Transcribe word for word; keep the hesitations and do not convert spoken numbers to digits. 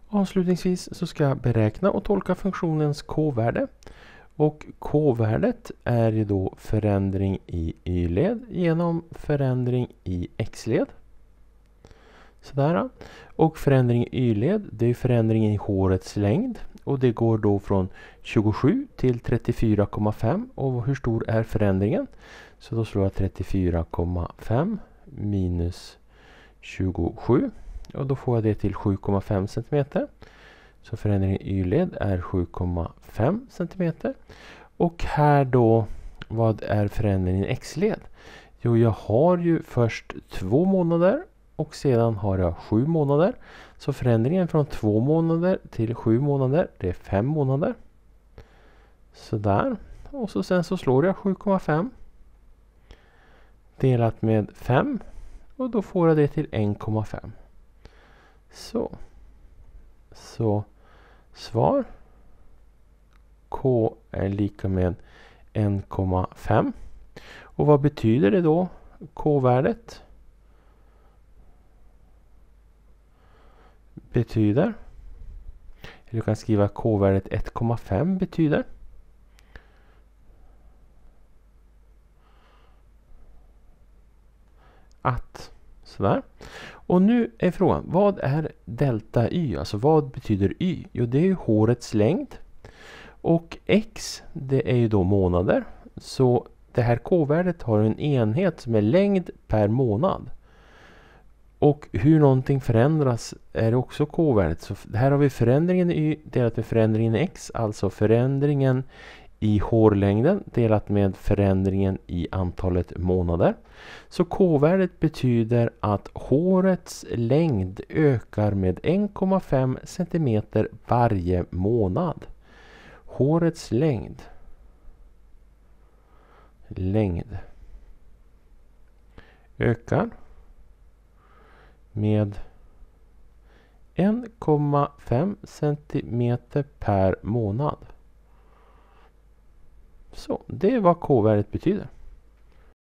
Avslutningsvis så ska jag beräkna och tolka funktionens k-värde. Och k-värdet är ju då förändring i y-led genom förändring i x-led. Sådär. Och förändring i y-led, det är förändringen i hårets längd. Och det går då från tjugosju till trettiofyra komma fem. Och hur stor är förändringen? Så då slår jag trettiofyra komma fem minus tjugosju. Och då får jag det till sju komma fem centimeter. Så förändringen i y-led är sju komma fem centimeter. Och här då, vad är förändringen i x-led? Jo, jag har ju först två månader och sedan har jag sju månader. Så förändringen från två månader till sju månader, det är fem månader. Sådär. Och så sen så slår jag sju komma fem delat med fem. Och då får jag det till en komma fem. Så. Så svar. K är lika med en komma fem. Och vad betyder det då? K-värdet betyder, du kan skriva k-värdet ett komma fem betyder att, sådär. Och nu är frågan, vad är delta y? Alltså vad betyder y? Jo, det är ju hårets längd. Och x, det är ju då månader. Så det här k-värdet har en enhet som är längd per månad. Och hur någonting förändras är också k-värdet. Så här har vi förändringen i y delat med förändringen i x. Alltså förändringen i hårlängden delat med förändringen i antalet månader. Så k-värdet betyder att hårets längd ökar med en komma fem centimeter varje månad. Hårets längd. Längd. Ökar med en komma fem centimeter per månad. Så, det är vad k-värdet betyder.